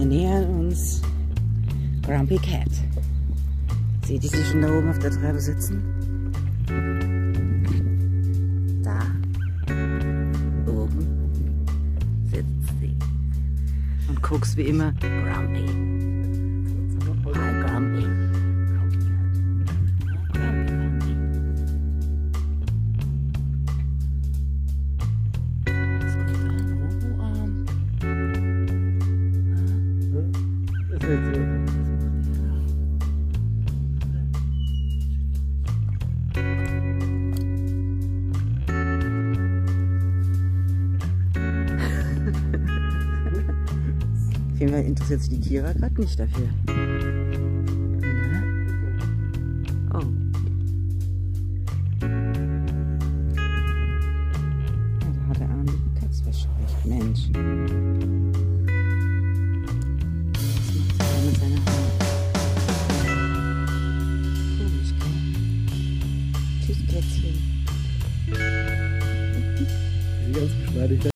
Wir nähern uns Grumpy Cat. Seht ihr sie schon da oben auf der Treppe sitzen? Da oben sitzt sie und guckst wie immer Grumpy. Hi Grumpy. Auf jeden Fall interessiert sich die Kira gerade nicht dafür. Oh. Ja, da hat der arme Katz verscheucht. Mensch. Was macht er mit seiner Hand? Komisch, gell? Tschüss, Kätzchen. Ganz geschmeidig.